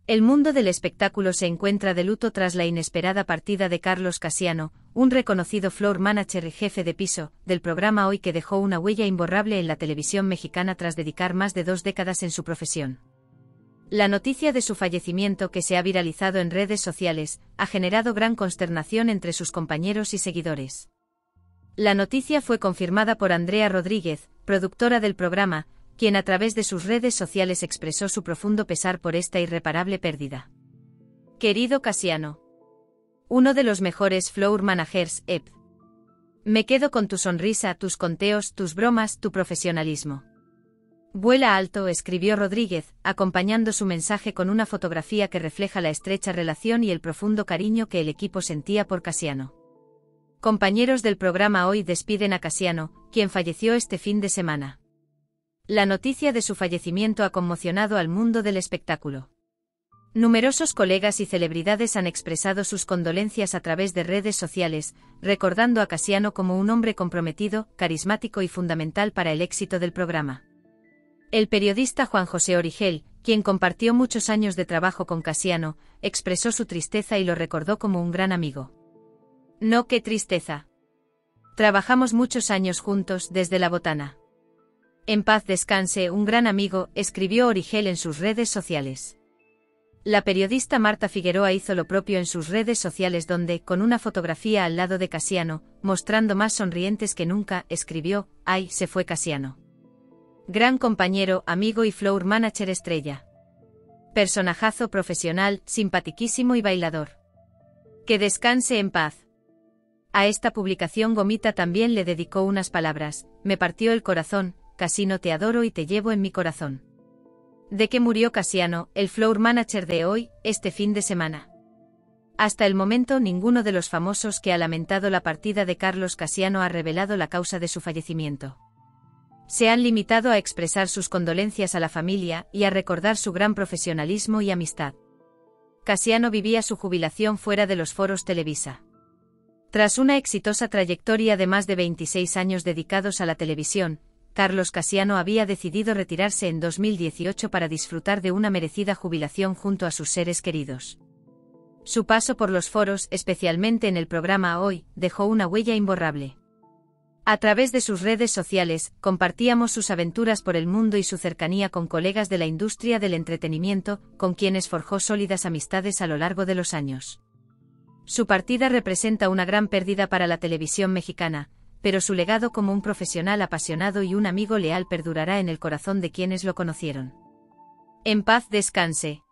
El mundo del espectáculo se encuentra de luto tras la inesperada partida de Carlos Casiano, un reconocido floor manager y jefe de piso, del programa Hoy, que dejó una huella imborrable en la televisión mexicana tras dedicar más de 2 décadas en su profesión. La noticia de su fallecimiento, que se ha viralizado en redes sociales, ha generado gran consternación entre sus compañeros y seguidores. La noticia fue confirmada por Andrea Rodríguez, productora del programa, quien a través de sus redes sociales expresó su profundo pesar por esta irreparable pérdida. Querido Casiano, uno de los mejores floor managers, me quedo con tu sonrisa, tus conteos, tus bromas, tu profesionalismo. Vuela alto, escribió Rodríguez, acompañando su mensaje con una fotografía que refleja la estrecha relación y el profundo cariño que el equipo sentía por Casiano. Compañeros del programa Hoy despiden a Casiano, quien falleció este fin de semana. La noticia de su fallecimiento ha conmocionado al mundo del espectáculo. Numerosos colegas y celebridades han expresado sus condolencias a través de redes sociales, recordando a Casiano como un hombre comprometido, carismático y fundamental para el éxito del programa. El periodista Juan José Origel, quien compartió muchos años de trabajo con Casiano, expresó su tristeza y lo recordó como un gran amigo. No, qué tristeza. Trabajamos muchos años juntos desde La Botana. En paz descanse un gran amigo, escribió Origel en sus redes sociales. La periodista Marta Figueroa hizo lo propio en sus redes sociales, donde, con una fotografía al lado de Casiano, mostrando más sonrientes que nunca, escribió: "Ay, se fue Casiano. Gran compañero, amigo y floor manager estrella. Personajazo profesional, simpatiquísimo y bailador. Que descanse en paz". A esta publicación Gomita también le dedicó unas palabras: "Me partió el corazón, Casino, te adoro y te llevo en mi corazón". ¿De qué murió Casiano, el floor manager de Hoy, este fin de semana? Hasta el momento ninguno de los famosos que ha lamentado la partida de Carlos Casiano ha revelado la causa de su fallecimiento. Se han limitado a expresar sus condolencias a la familia y a recordar su gran profesionalismo y amistad. Casiano vivía su jubilación fuera de los foros Televisa. Tras una exitosa trayectoria de más de 26 años dedicados a la televisión, Carlos Casiano había decidido retirarse en 2018 para disfrutar de una merecida jubilación junto a sus seres queridos. Su paso por los foros, especialmente en el programa Hoy, dejó una huella imborrable. A través de sus redes sociales, compartíamos sus aventuras por el mundo y su cercanía con colegas de la industria del entretenimiento, con quienes forjó sólidas amistades a lo largo de los años. Su partida representa una gran pérdida para la televisión mexicana, pero su legado como un profesional apasionado y un amigo leal perdurará en el corazón de quienes lo conocieron. En paz descanse.